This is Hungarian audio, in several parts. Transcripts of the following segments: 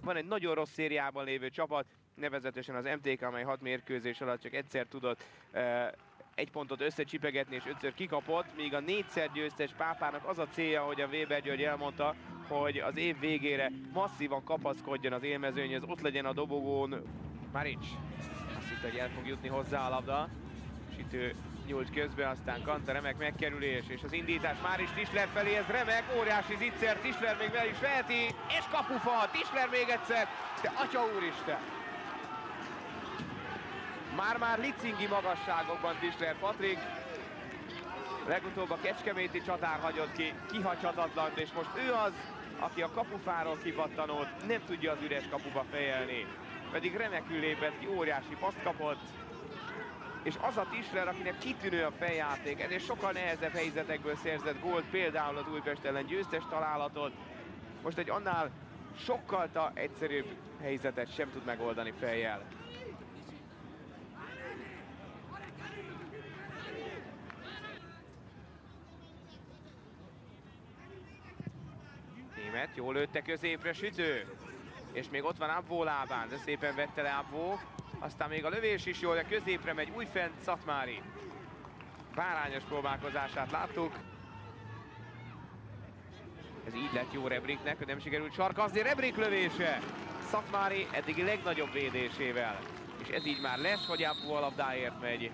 Van egy nagyon rossz szériában lévő csapat, nevezetesen az MTK, amely 6 mérkőzés alatt csak egyszer tudott egy pontot összecsipegetni és 5-ször kikapott, míg a 4-szer győztes Pápának az a célja, hogy a Weber György elmondta, hogy az év végére masszívan kapaszkodjon az élmezőnyhöz, ott legyen a dobogón. Maric azt hitt, hogy el fog jutni hozzá a labda. Sütő nyúlt közbe, aztán Kanta, remek megkerülés, és az indítás Máris Tischler felé, ez remek, óriási zicser, Tischler még vel is veheti, és kapufa, Tischler még egyszer, de atya úristen! Már licingi magasságokban Tischler Patrik, legutóbb a kecskeméti csatár hagyott ki kihagyhatatlant, és most ő az, aki a kapufáról kipattanót nem tudja az üres kapuba fejelni, pedig remekül lépett ki, óriási paszt kapott, és az a Tischler, akinek kitűnő a feljáték, ezért sokkal nehezebb helyzetekből szerzett gólt, például az Újpest ellen győztes találatot, most egy annál sokkal egyszerűbb helyzetet sem tud megoldani fejjel. Német jól lőtte középre Sütő, és még ott van Abvó lábán, de szépen vette le Abvó. Aztán még a lövés is jó, de középre megy újfent Szatmári. Bárányos próbálkozását láttuk. Ez így lett jó Rebriknek, hogy nem sikerült sarkazni. Rebrik lövése Szatmári eddigi legnagyobb védésével. És ez így már lesz, hogy Abvó a labdáért megy.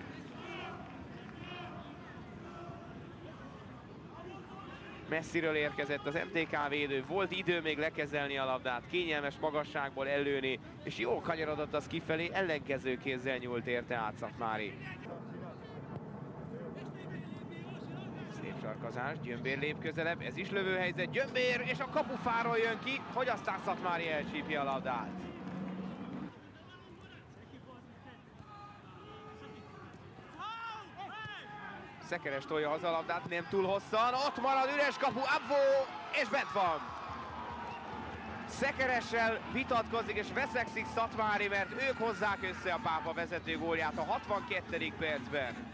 Messziről érkezett az MTK védő, volt idő még lekezelni a labdát, kényelmes magasságból ellőni, és jól kanyarodott az kifelé, ellenkező kézzel nyúlt érte át Szatmári. Szép sarkazás, Gyömbér lép közelebb, ez is lövőhelyzet, Gyömbér, és a kapufáról jön ki, hogy aztán Szatmári elcsípja a labdát. Szekeres tolja haza a labdát, nem túl hosszan, ott marad üres kapu, Abvó, és bent van! Szekeressel vitatkozik és veszekszik Szatmári, mert ők hozzák össze a Pápa vezető gólját a 62. percben.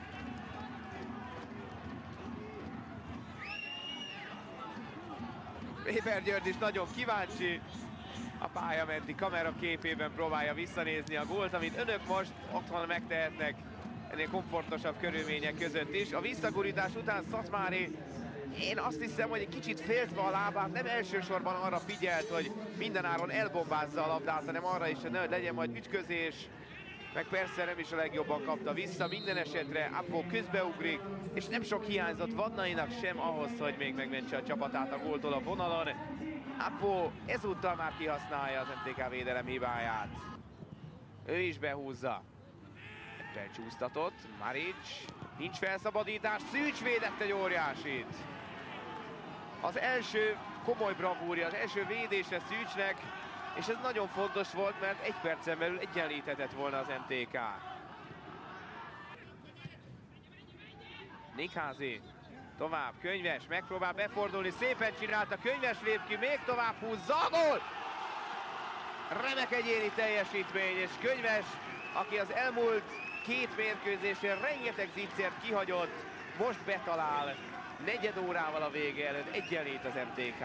Weber György is nagyon kíváncsi, a pálya menti kamera képében próbálja visszanézni a gólt, amit önök most otthon megtehetnek ennél komfortosabb körülmények között is. A visszagurítás után Szatmári, én azt hiszem, hogy egy kicsit féltve a lábát, nem elsősorban arra figyelt, hogy mindenáron elbombázza a labdát, hanem arra is, hogy legyen majd ütközés, meg persze nem is a legjobban kapta vissza. Minden esetre Abvó közbeugrik, és nem sok hiányzott Vadnainak sem ahhoz, hogy még megmentse a csapatát a góltól a vonalon. Abvó ezúttal már kihasználja az MTK védelem hibáját. Ő is behúzza. Felcsúsztatott, Maric, nincs felszabadítás, Szűcs védett egy óriásit. Az első komoly bravúrja, az első védése Szűcsnek, és ez nagyon fontos volt, mert egy percen belül egyenlíthetett volna az MTK. Nikházi, tovább, Könyves, megpróbál befordulni, szépen csinálta, Könyves lép ki, még tovább húzza a gól! Remek egyéni teljesítmény, és Könyves, aki az elmúlt 2 mérkőzésen rengeteg zicsert kihagyott, most betalál, negyed órával a vége előtt, egyenlít az MTK.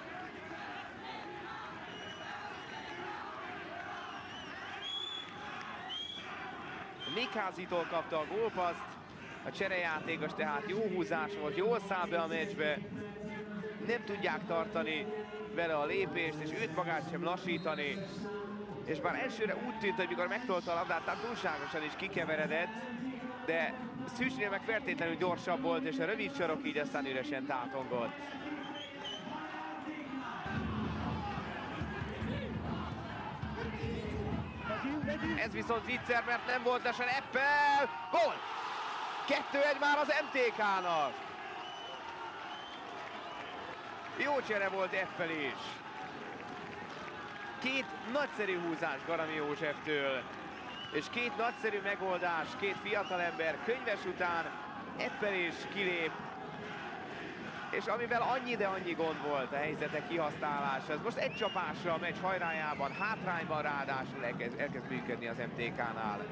Nikházitól kapta a gólpaszt, a cserejátékos tehát jó húzás volt, jól száll be a meccsbe, nem tudják tartani vele a lépést, és őt magát sem lassítani. És bár elsőre úgy tűnt, hogy mikor megtolta a labdát, tehát túlságosan is kikeveredett, de Szűcsnél meg feltétlenül gyorsabb volt, és a rövid sarok így aztán üresen tátongott. Ez viszont viccer, mert nem volt lesen Eppel! Gól! 2-1 már az MTK-nak! Jó csere volt Eppel is. 2 nagyszerű húzás Garami Józseftől, és 2 nagyszerű megoldás, 2 fiatalember, Könyves után Eppel is kilép, és amivel annyi, de annyi gond volt a helyzetek kihasználása. Ez most egy csapásra a meccs hajrájában, hátrányban ráadásul elkezd működni az MTK-nál.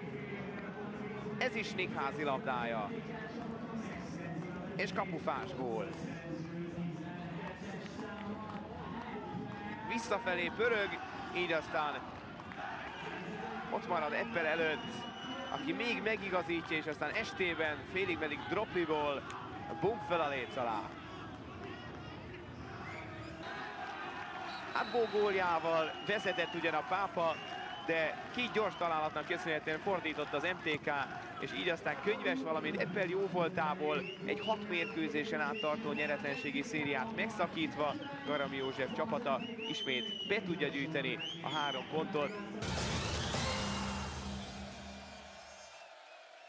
Ez is Nikházi labdája, és kapufás gól. visszafelé pörög, így aztán ott marad Eppel előtt, aki még megigazítja, és aztán estében félig meddig dropliból bum fel a léc alá. Abbó góljával vezetett ugyan a Pápa, de két gyors találatnak köszönhetően fordított az MTK, és így aztán Könyves, valamint Eppel jóvoltából egy 6 mérkőzésen át tartó nyeretlenségi szériát megszakítva Garami József csapata ismét be tudja gyűjteni a 3 pontot.